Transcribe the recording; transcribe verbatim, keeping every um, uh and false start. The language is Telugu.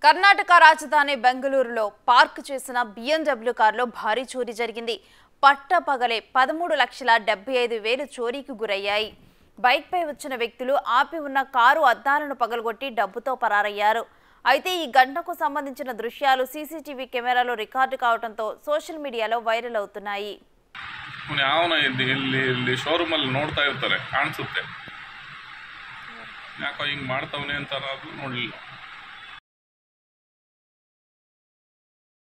కర్ణాటక రాజధాని బెంగళూరులో పార్క్ చేసిన బిఎండబ్ల్యూ కారులో భారీ చోరీ జరిగింది. పట్టపగలే పదమూడు లక్షల డెబ్బై ఐదు వేలు చోరీకి గురయ్యాయి. బైక్పై వచ్చిన వ్యక్తులు ఆపి ఉన్న కారు అద్దాలను పగలగొట్టి డబ్బుతో పరారయ్యారు. అయితే ఈ ఘటనకు సంబంధించిన దృశ్యాలు సీసీటీవీ కెమెరాలో రికార్డు కావడంతో సోషల్ మీడియాలో వైరల్ అవుతున్నాయి. ಶೋರೂಮಲ್ಲಿ ನೋಡ್ತಾ ಇರ್ತಾರೆ, ಕಾಣಿಸುತ್ತೆ ಯಾಕೋ ಹಿಂಗೆ ಮಾಡ್ತಾವನೆ ಅಂತ ನೋಡಲಿಲ್ಲ.